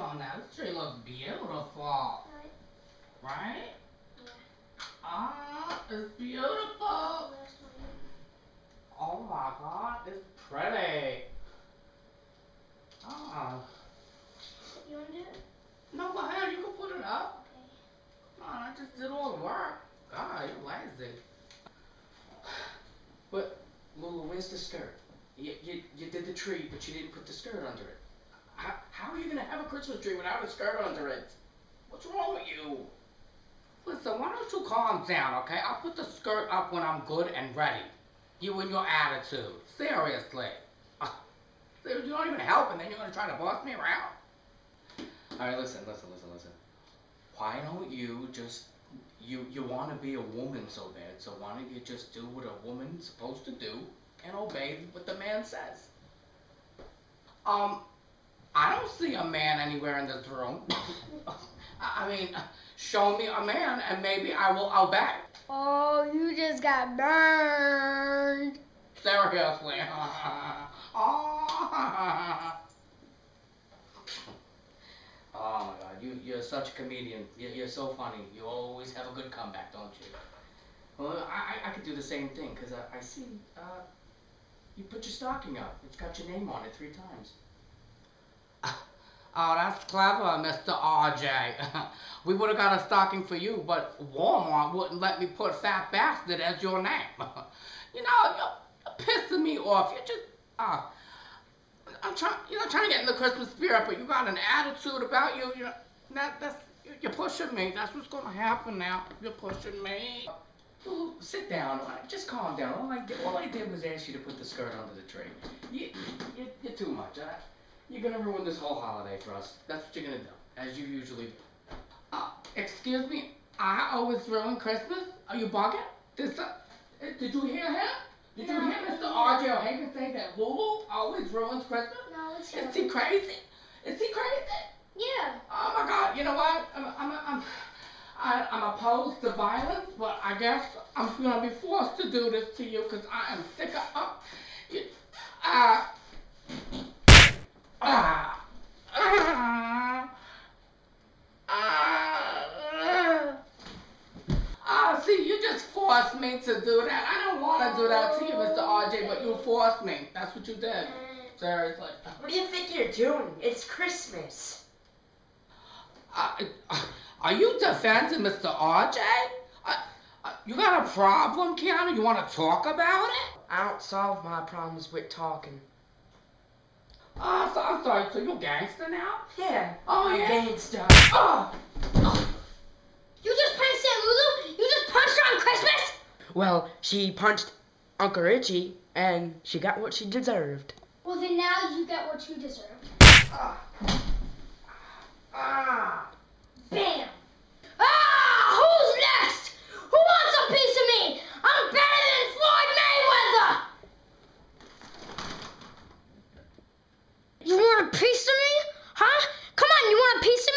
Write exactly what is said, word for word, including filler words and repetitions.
Oh, now this tree looks beautiful. Right? Right? Yeah. Ah, it's beautiful. Oh my God, it's pretty. Ah. You want to do it? No, go ahead. You can put it up. Okay. Oh, I just did all the work. God, you're lazy. But, Lulu, where's the skirt? You, you, you did the tree, but you didn't put the skirt under it. How, how are you going to have a Christmas tree without a skirt under it? What's wrong with you? Listen, why don't you calm down, okay? I'll put the skirt up when I'm good and ready. You and your attitude. Seriously. Uh, you don't even help, and then you're going to try to boss me around? All right, listen, listen, listen, listen. Why don't you just... You, you want to be a woman so bad, so why don't you just do what a woman's supposed to do and obey what the man says? Um, I don't see a man anywhere in this room. I mean, show me a man and maybe I will obey. Oh, you just got burned. Seriously. Oh. Oh my God, you, you're such a comedian. You're, you're so funny. You always have a good comeback, don't you? Well, I, I could do the same thing, because I, I see uh, you put your stocking up. It's got your name on it three times. Oh, that's clever, Mister R J. We would have got a stocking for you, but Walmart wouldn't let me put Fat Bastard as your name. You know, you're pissing me off. You're just... Uh, I'm trying, you know, trying to get in the Christmas spirit, but you got an attitude about you. You know, that that's you're pushing me. That's what's gonna happen now. You're pushing me. Ooh, sit down. Just calm down. All I did, all I did was ask you to put the skirt under the tree. You, you, you're too much. Huh? You're gonna ruin this whole holiday for us. That's what you're gonna do, as you usually do. Uh, excuse me. I always ruin Christmas. Are you bugging? This, uh, did you hear him? Did you hear Mister R J O'Hagan say that Lulu always ruins Christmas? No, it's Is he crazy? Is he crazy? Yeah. Oh my God! You know what? I'm I'm I'm I, I'm opposed to violence, but I guess I'm gonna be forced to do this to you because I am sick of uh, you, uh, uh, uh, uh, uh, see, you just forced me to do that. I don't want to do that to you, Mister R J, but you forced me. That's what you did. Seriously. What do you think you're doing? It's Christmas. Uh, uh, are you defending Mister R J? Uh, uh, you got a problem, Keanu? You want to talk about it? I don't solve my problems with talking. Oh, so, I'm sorry. So you're gangster now? Yeah. Oh, I'm yeah? gangsta. Oh. Oh. You just punched Aunt Lulu? You just punched her on Christmas? Well, she punched Uncle Richie, and she got what she deserved. Well, then now you get what you deserve. Ah. Ah. Bam! Ah! Who's next? Who wants a piece of me? I'm better than Floyd Mayweather! You want a piece of me? Huh? Come on, you want a piece of